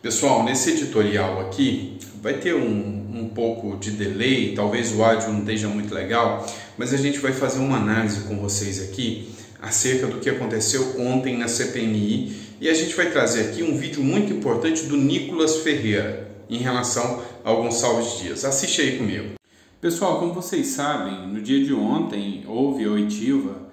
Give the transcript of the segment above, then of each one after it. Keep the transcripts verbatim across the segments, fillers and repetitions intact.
Pessoal, nesse editorial aqui vai ter um, um pouco de delay, talvez o áudio não esteja muito legal, mas a gente vai fazer uma análise com vocês aqui acerca do que aconteceu ontem na C P M I e a gente vai trazer aqui um vídeo muito importante do Nicolas Ferreira em relação ao Gonçalves Dias. Assiste aí comigo. Pessoal, como vocês sabem, no dia de ontem houve a oitiva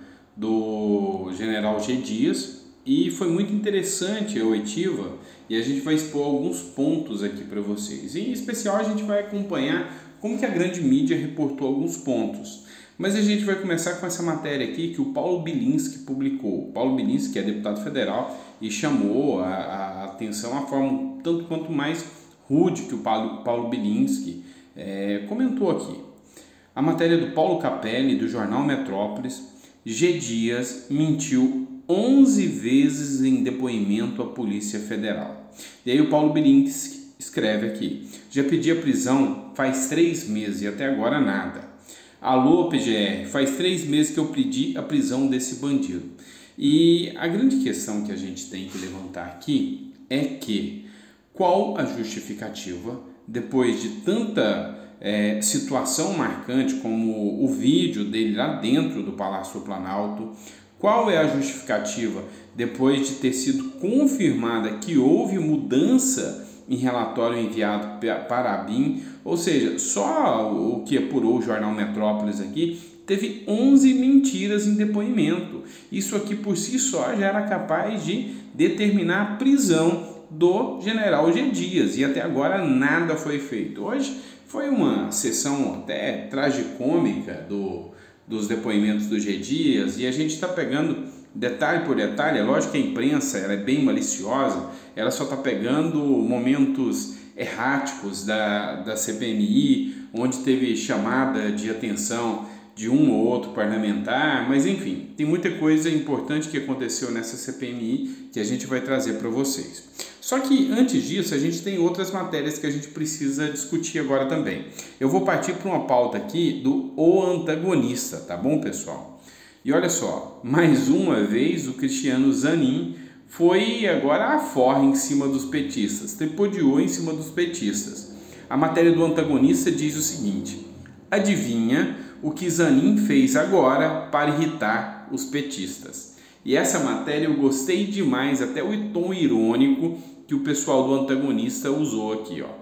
do general G. Dias e foi muito interessante a oitiva e a gente vai expor alguns pontos aqui para vocês. Em especial a gente vai acompanhar como que a grande mídia reportou alguns pontos. Mas a gente vai começar com essa matéria aqui que o Paulo Bilinski publicou. O Paulo Bilinski é deputado federal e chamou a, a atenção a forma tanto quanto mais rude que o Paulo, Paulo Bilinski é, comentou aqui. A matéria do Paulo Capelli, do jornal Metrópolis: G. Dias mentiu onze vezes em depoimento à Polícia Federal. E aí o Paulo Bilinski escreve aqui: já pedi a prisão faz três meses e até agora nada. Alô, P G R, faz três meses que eu pedi a prisão desse bandido. E a grande questão que a gente tem que levantar aqui é que qual a justificativa, depois de tanta é, situação marcante como o vídeo dele lá dentro do Palácio do Planalto, qual é a justificativa depois de ter sido confirmada que houve mudança em relatório enviado para a B I M, ou seja, só o que apurou o jornal Metrópolis aqui, teve onze mentiras em depoimento. Isso aqui por si só já era capaz de determinar a prisão do general G. Dias e até agora nada foi feito. Hoje foi uma sessão até tragicômica do, dos depoimentos do G. Dias e a gente está pegando detalhe por detalhe. É lógico que a imprensa ela é bem maliciosa, ela só está pegando momentos erráticos da, da C P M I, onde teve chamada de atenção de um ou outro parlamentar, mas enfim, tem muita coisa importante que aconteceu nessa C P M I que a gente vai trazer para vocês. Só que antes disso, a gente tem outras matérias que a gente precisa discutir agora também. Eu vou partir para uma pauta aqui do O Antagonista, tá bom, pessoal? E olha só, mais uma vez o Cristiano Zanin foi agora a forra em cima dos petistas, tripudiou em cima dos petistas. A matéria do Antagonista diz o seguinte: adivinha o que Zanin fez agora para irritar os petistas? E essa matéria eu gostei demais, até o tom irônico que o pessoal do Antagonista usou aqui, ó.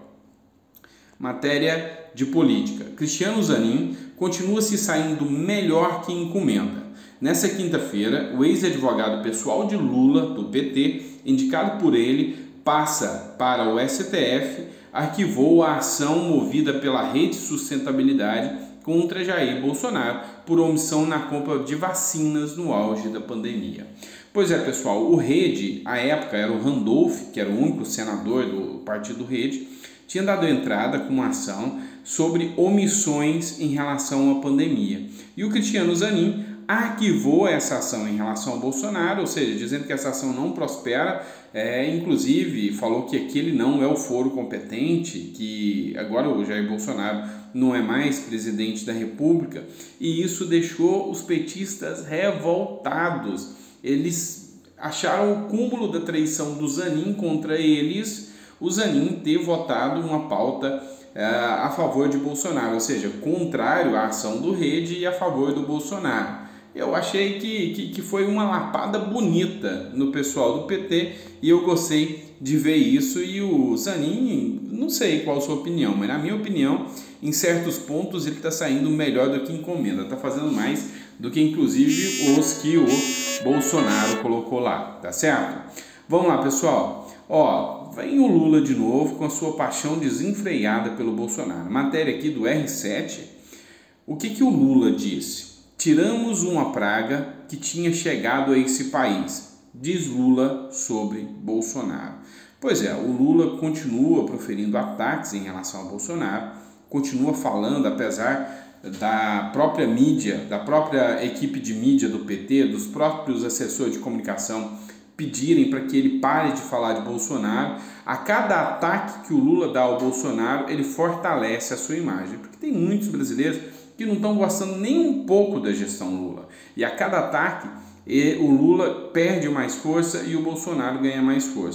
Matéria de política: Cristiano Zanin continua se saindo melhor que encomenda. Nessa quinta-feira, o ex-advogado pessoal de Lula, do P T, indicado por ele, passa para o S T F, arquivou a ação movida pela Rede Sustentabilidade contra Jair Bolsonaro por omissão na compra de vacinas no auge da pandemia. Pois é, pessoal, o Rede, à época era o Randolph, que era o único senador do partido Rede, tinha dado entrada com uma ação sobre omissões em relação à pandemia. E o Cristiano Zanin arquivou essa ação em relação ao Bolsonaro, ou seja, dizendo que essa ação não prospera, é, inclusive falou que aquele não é o foro competente, que agora o Jair Bolsonaro não é mais presidente da República, e isso deixou os petistas revoltados. Eles acharam o cúmulo da traição do Zanin contra eles, o Zanin ter votado uma pauta é, a favor de Bolsonaro, ou seja, contrário à ação do Rede e a favor do Bolsonaro. Eu achei que, que, que foi uma lapada bonita no pessoal do P T e eu gostei de ver isso. E o Zanin, não sei qual a sua opinião, mas na minha opinião, em certos pontos ele está saindo melhor do que encomenda, está fazendo mais do que inclusive os que o Bolsonaro colocou lá, tá certo? Vamos lá, pessoal. Ó, vem o Lula de novo com a sua paixão desenfreada pelo Bolsonaro. Matéria aqui do R sete. O que, que o Lula disse? Tiramos uma praga que tinha chegado a esse país, diz Lula sobre Bolsonaro. Pois é, o Lula continua proferindo ataques em relação a Bolsonaro, continua falando, apesar da própria mídia, da própria equipe de mídia do P T, dos próprios assessores de comunicação pedirem para que ele pare de falar de Bolsonaro. A cada ataque que o Lula dá ao Bolsonaro, ele fortalece a sua imagem, porque tem muitos brasileiros que não estão gostando nem um pouco da gestão Lula. E a cada ataque, o Lula perde mais força e o Bolsonaro ganha mais força.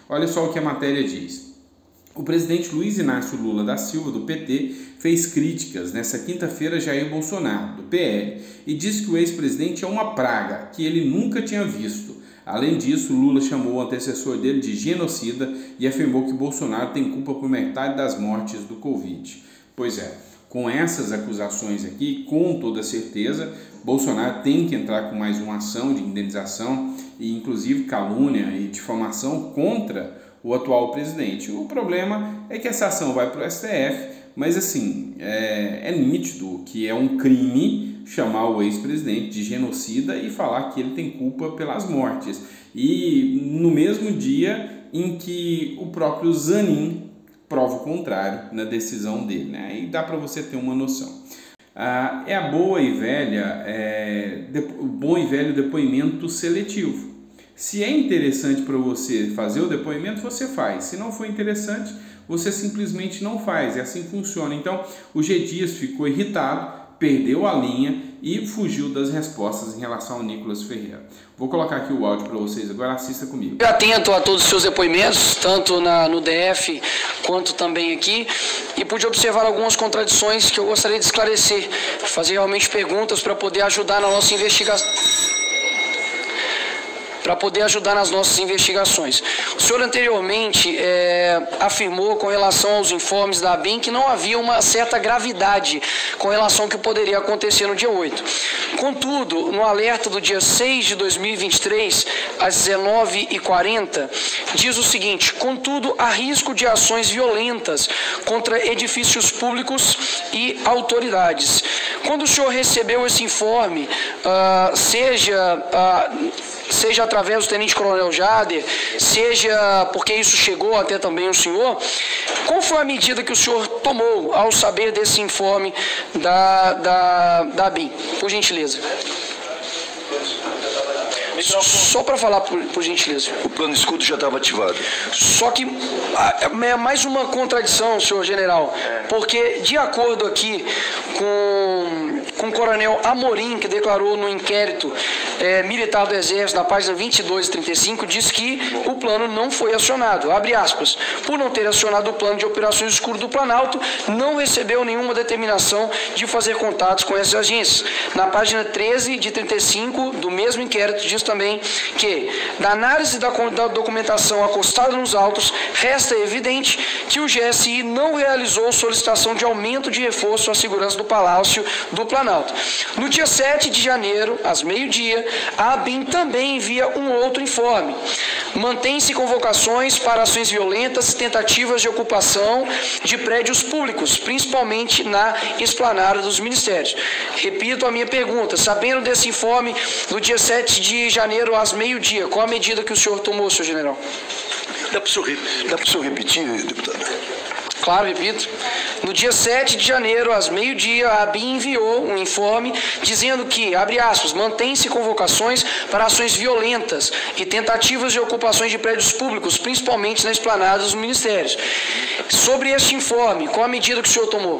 Olha só o que a matéria diz. O presidente Luiz Inácio Lula da Silva, do P T, fez críticas nesta quinta-feira a Jair Bolsonaro, do P L, e disse que o ex-presidente é uma praga que ele nunca tinha visto. Além disso, Lula chamou o antecessor dele de genocida e afirmou que Bolsonaro tem culpa por metade das mortes do Covid. Pois é, com essas acusações aqui, com toda certeza, Bolsonaro tem que entrar com mais uma ação de indenização e inclusive calúnia e difamação contra o atual presidente. O problema é que essa ação vai para o S T F, mas assim, é, é nítido que é um crime chamar o ex-presidente de genocida e falar que ele tem culpa pelas mortes. E no mesmo dia em que o próprio Zanin prova o contrário na decisão dele, né? Aí dá para você ter uma noção. Ah, é a boa e velha, é, o bom e velho depoimento seletivo. Se é interessante para você fazer o depoimento, você faz. Se não for interessante, você simplesmente não faz. É assim que funciona. Então, o G. Dias ficou irritado, perdeu a linha e fugiu das respostas em relação ao Nicolas Ferreira. Vou colocar aqui o áudio para vocês agora, assista comigo. Atento a todos os seus depoimentos, tanto na, no D F quanto também aqui, e pude observar algumas contradições que eu gostaria de esclarecer, fazer realmente perguntas para poder ajudar na nossa investigação. para poder ajudar nas nossas investigações. O senhor anteriormente é, afirmou com relação aos informes da ABIN que não havia uma certa gravidade com relação ao que poderia acontecer no dia oito. Contudo, no alerta do dia seis de dois mil e vinte e três, às dezenove e quarenta, diz o seguinte: contudo, há risco de ações violentas contra edifícios públicos e autoridades. Quando o senhor recebeu esse informe, uh, seja... Uh, seja através do tenente-coronel Jader, seja porque isso chegou até também o senhor, qual foi a medida que o senhor tomou ao saber desse informe da, da, da ABIN? Por gentileza. Só para falar, por, por gentileza. O plano escudo já estava ativado. Só que é mais uma contradição, senhor general, porque de acordo aqui com, com o coronel Amorim, que declarou no inquérito é, militar do Exército, na página vinte e dois e trinta e cinco, diz que o plano não foi acionado. Abre aspas. Por não ter acionado o plano de operações escuro do Planalto, não recebeu nenhuma determinação de fazer contatos com essas agências. Na página treze de trinta e cinco do mesmo inquérito, diz também que, da análise da, da documentação acostada nos autos, resta evidente que o G S I não realizou solicitação de aumento de reforço à segurança do Palácio do Planalto. No dia sete de janeiro, às meio-dia, a ABIN também envia um outro informe. Mantém-se convocações para ações violentas e tentativas de ocupação de prédios públicos, principalmente na esplanada dos ministérios. Repito a minha pergunta: sabendo desse informe do dia sete de janeiro às meio-dia, qual a medida que o senhor tomou, senhor general? Dá para o senhor, dá para o senhor repetir, deputado? Claro, repito. No dia sete de janeiro, às meio-dia, a ABIN enviou um informe dizendo que, abre aspas, mantém-se convocações para ações violentas e tentativas de ocupações de prédios públicos, principalmente na esplanada dos ministérios. Sobre este informe, qual a medida que o senhor tomou?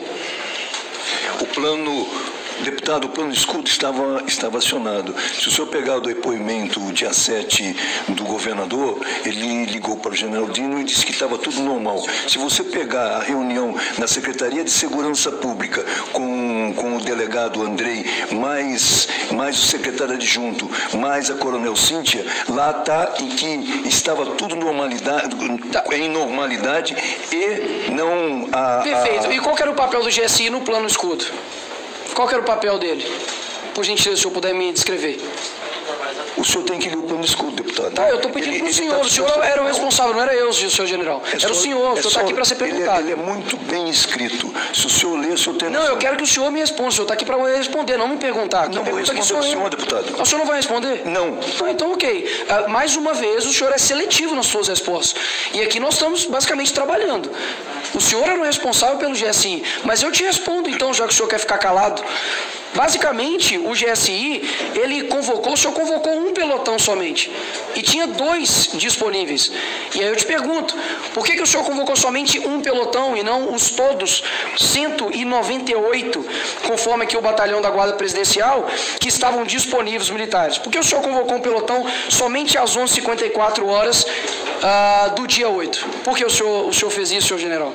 O plano... Deputado, o plano escudo estava, estava acionado. Se o senhor pegar o depoimento dia sete do governador, ele ligou para o general Dino e disse que estava tudo normal. Se você pegar a reunião na Secretaria de Segurança Pública com, com o delegado Andrei, mais, mais o secretário adjunto, mais a coronel Cíntia, lá está em que estava tudo normalidade, em normalidade e não... A, Perfeito. A... E qual que era o papel do G S I no plano escudo? Qual que era o papel dele? Por gentileza, se o senhor puder me descrever. O senhor tem que ler o plano escudo, deputado. Tá, eu estou pedindo para o senhor. Tá, o senhor era o responsável, não era eu, senhor general. É era só, o senhor, o senhor está aqui para ser perguntado. Ele é, ele é muito bem escrito. Se o senhor ler, o senhor tem... Não, eu quero que o senhor me responda. O senhor está aqui para responder, não me perguntar. Não vou responder para o senhor, deputado. O senhor não vai responder? Não. Ah, então, ok. Uh, mais uma vez, o senhor é seletivo nas suas respostas. E aqui nós estamos basicamente trabalhando. O senhor era o responsável pelo G S I, mas eu te respondo, então, já que o senhor quer ficar calado. Basicamente, o G S I, ele convocou, o senhor convocou um pelotão somente, e tinha dois disponíveis. E aí eu te pergunto, por que que o senhor convocou somente um pelotão e não os todos, cento e noventa e oito, conforme aqui o batalhão da Guarda Presidencial, que estavam disponíveis militares? Por que o senhor convocou um pelotão somente às onze e cinquenta e quatro horas ah, do dia oito? Por que o senhor, o senhor fez isso, senhor general?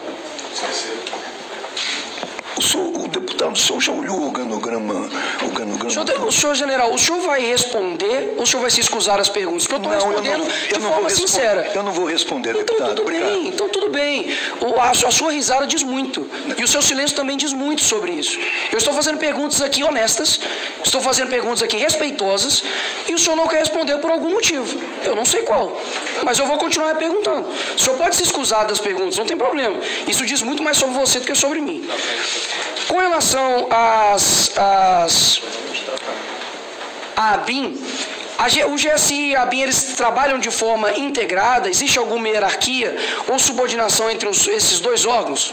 O, senhor, o deputado, o senhor já olhou o organograma? O, organograma o, senhor, o senhor general, o senhor vai responder ou o senhor vai se escusar as perguntas? Porque eu estou respondendo eu não, eu de não forma sincera. Eu não vou responder, então, deputado. Tudo obrigado. bem, então tudo bem. O, a, a sua risada diz muito. E o seu silêncio também diz muito sobre isso. Eu estou fazendo perguntas aqui honestas, estou fazendo perguntas aqui respeitosas, e o senhor não quer responder por algum motivo. Eu não sei qual, mas eu vou continuar perguntando. O senhor pode se excusar das perguntas, não tem problema. Isso diz muito mais sobre você do que sobre mim. Com relação às, às a ABIN, a, o G S I e a ABIN, eles trabalham de forma integrada? Existe alguma hierarquia ou subordinação entre os, esses dois órgãos?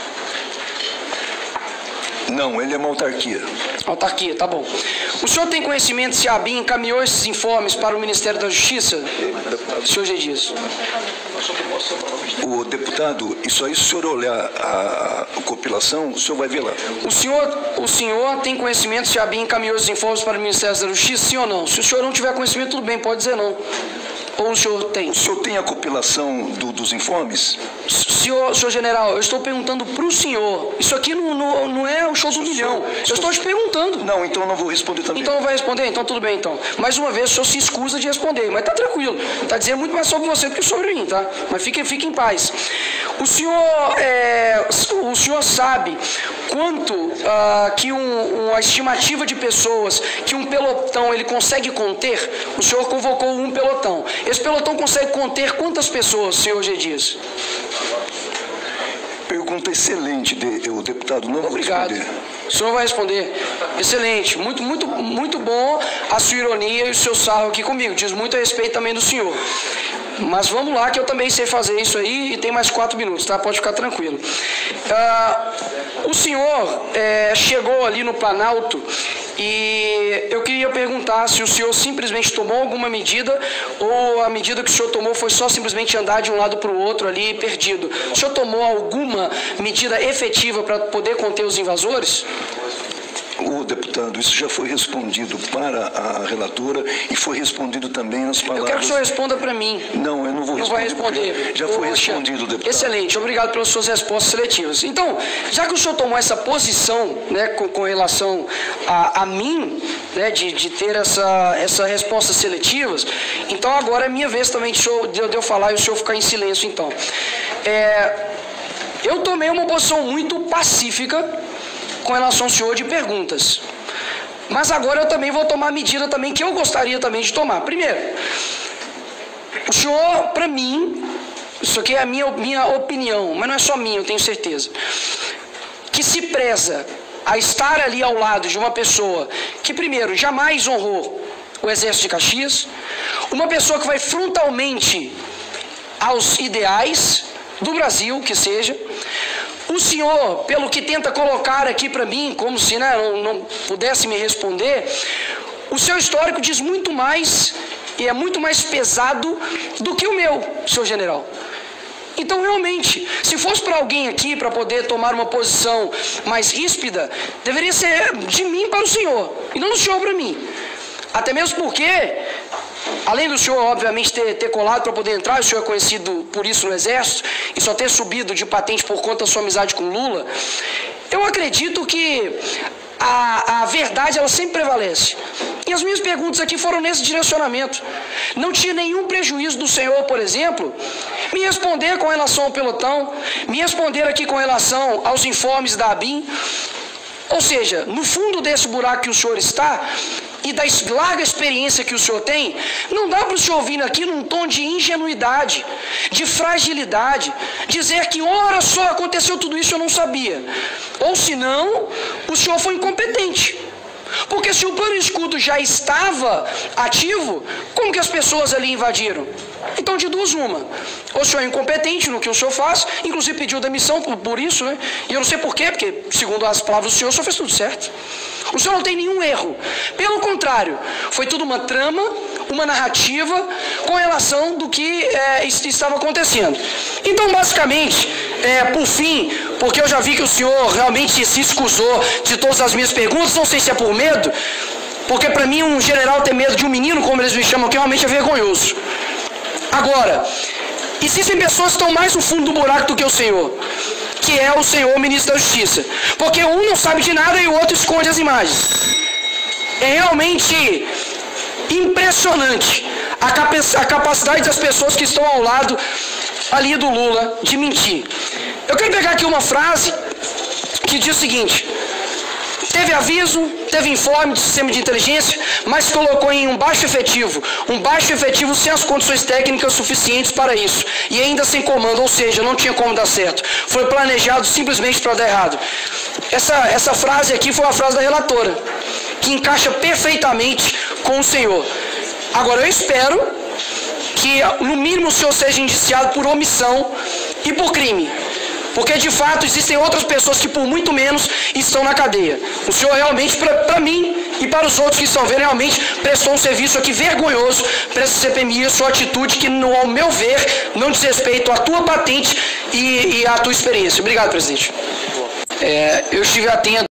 Não, ele é uma autarquia. Autarquia, tá bom. O senhor tem conhecimento se a ABIN encaminhou esses informes para o Ministério da Justiça? Senhor G. Dias. O deputado, isso aí, se o senhor olhar a, a compilação, o senhor vai ver lá. O senhor, o senhor tem conhecimento se a ABIN encaminhou esses informes para o Ministério da Justiça, sim ou não? Se o senhor não tiver conhecimento, tudo bem, pode dizer não. Ou o senhor tem? O senhor tem a compilação do, dos informes? Senhor, senhor general, eu estou perguntando para o senhor. Isso aqui não, não, não é o show do milhão. Eu estou te perguntando. Não, então eu não vou responder também. Então não vai responder? Então tudo bem, então. Mais uma vez, o senhor se escusa de responder, mas tá tranquilo. Tá dizendo muito mais sobre você do que sobre mim, tá? Mas fique, fique em paz. O senhor, é, o senhor sabe quanto uh, que um, uma estimativa de pessoas que um pelotão ele consegue conter? O senhor convocou um pelotão. Esse pelotão consegue conter quantas pessoas, senhor G. Dias? Pergunta excelente, de, o deputado não vai Obrigado. responder. O senhor vai responder. Excelente. Muito, muito, muito bom a sua ironia e o seu sarro aqui comigo. Diz muito a respeito também do senhor. Mas vamos lá, que eu também sei fazer isso aí e tem mais quatro minutos, tá? Pode ficar tranquilo. Ah, o senhor é, chegou ali no Planalto e eu queria perguntar se o senhor simplesmente tomou alguma medida ou a medida que o senhor tomou foi só simplesmente andar de um lado para o outro ali perdido. O senhor tomou alguma medida efetiva para poder conter os invasores? O deputado, isso já foi respondido para a relatora e foi respondido também nas palavras... Eu quero que o senhor responda para mim. Não, eu não vou responder. Não vai responder. Já foi Poxa, respondido, deputado. Excelente, obrigado pelas suas respostas seletivas. Então, já que o senhor tomou essa posição, né, com, com relação a, a mim, né, de, de ter essa, essa respostas seletivas, então agora é minha vez também de, senhor, de eu falar e o senhor ficar em silêncio, então. É, eu tomei uma posição muito pacífica com relação ao senhor de perguntas. Mas agora eu também vou tomar a medida também que eu gostaria também de tomar. Primeiro, o senhor, para mim, isso aqui é a minha, minha opinião, mas não é só minha, eu tenho certeza, que se preza a estar ali ao lado de uma pessoa que, primeiro, jamais honrou o Exército de Caxias, uma pessoa que vai frontalmente aos ideais do Brasil, que seja. O senhor, pelo que tenta colocar aqui para mim, como se né, não, não pudesse me responder, o seu histórico diz muito mais e é muito mais pesado do que o meu, senhor general. Então, realmente, se fosse para alguém aqui para poder tomar uma posição mais ríspida, deveria ser de mim para o senhor, e não do senhor para mim. Até mesmo porque, além do senhor, obviamente, ter, ter colado para poder entrar, o senhor é conhecido por isso no Exército, e só ter subido de patente por conta da sua amizade com Lula, eu acredito que a, a verdade, ela sempre prevalece. E as minhas perguntas aqui foram nesse direcionamento. Não tinha nenhum prejuízo do senhor, por exemplo, me responder com relação ao pelotão, me responder aqui com relação aos informes da ABIN. Ou seja, no fundo desse buraco que o senhor está, e da larga experiência que o senhor tem, não dá para o senhor vir aqui num tom de ingenuidade, de fragilidade, dizer que, ora só, aconteceu tudo isso, eu não sabia. Ou senão, o senhor foi incompetente. Porque se o plano escudo já estava ativo, como que as pessoas ali invadiram? Então, de duas, uma. Ou o senhor é incompetente no que o senhor faz, inclusive pediu demissão por, por isso, né? E eu não sei porquê, porque, segundo as palavras do senhor, o senhor fez tudo certo. O senhor não tem nenhum erro. Pelo contrário, foi tudo uma trama, uma narrativa com relação do que é, estava acontecendo. Então, basicamente, é, por fim, porque eu já vi que o senhor realmente se escusou de todas as minhas perguntas, não sei se é por medo, porque para mim um general ter medo de um menino, como eles me chamam, que realmente é vergonhoso. Agora, existem pessoas que estão mais no fundo do buraco do que o senhor, que é o senhor ministro da Justiça, porque um não sabe de nada e o outro esconde as imagens. É realmente impressionante a, capa a capacidade das pessoas que estão ao lado ali do Lula de mentir. Eu quero pegar aqui uma frase que diz o seguinte: teve aviso, teve informe de sistema de inteligência, mas colocou em um baixo efetivo, um baixo efetivo sem as condições técnicas suficientes para isso, e ainda sem comando, ou seja, não tinha como dar certo. Foi planejado simplesmente para dar errado. Essa, essa frase aqui foi a frase da relatora, que encaixa perfeitamente com o senhor. Agora, eu espero que, no mínimo, o senhor seja indiciado por omissão e por crime, porque, de fato, existem outras pessoas que, por muito menos, estão na cadeia. O senhor realmente, para mim e para os outros que estão vendo, realmente prestou um serviço aqui vergonhoso para essa C P M I, a sua atitude que, no, ao meu ver, não diz respeito à tua patente e, e à tua experiência. Obrigado, presidente. É, eu estive atento